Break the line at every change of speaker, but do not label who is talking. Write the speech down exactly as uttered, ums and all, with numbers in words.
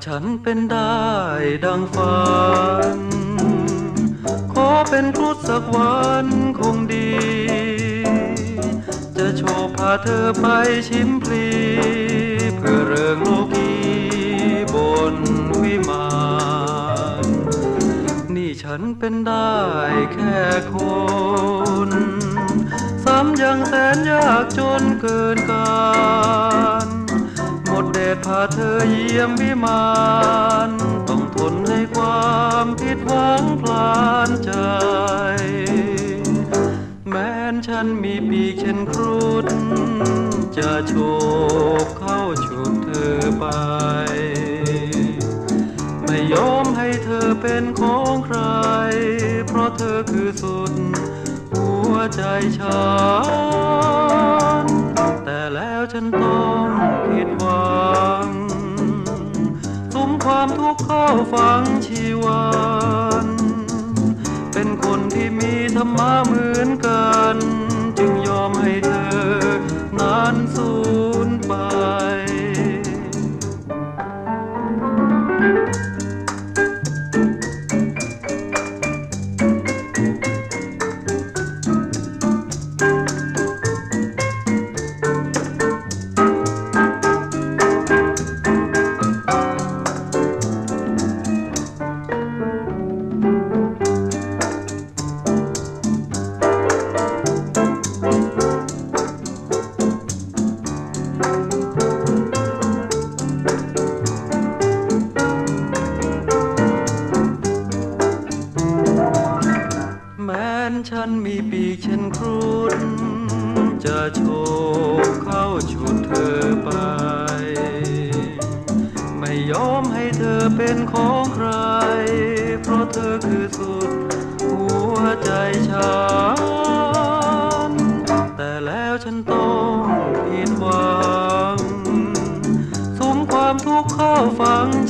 ฉันเป็นได้ดังฝันขอเป็นครุฑสักวันคงดีจะโชว์พาเธอไปชิมพลีเพื่อเริงโลกีบนวิมานนี่ฉันเป็นได้แค่คนซ้ำยังแสนยากจนเกินการหมดแดดพาเธอเยี่ยมวิมานต้องทนในความผิดหวังพลานใจแม้นฉันมีปีกเช่นครุฑจะโฉบเข้าฉุดเธอไปไม่ยอมให้เธอเป็นของใครเพราะเธอคือสุดหัวใจฉันแต่แล้วฉันต้องผิดหวังสุมความทุกข์เข้าฝังชีวันเป็นคนที่มีธรรมะเหมือนกันจึงยอมให้เธอนั้นสูญไปแม้นฉันมีปีกเช่นครุฑจะโฉบเข้าฉุดเธอไปไม่ยอมให้เธอเป็นของใครเพราะเธอคือสุดหัวใจฉันแต่แล้วฉันต้องผิดหวังสุมความทุกข์เข้าฝัง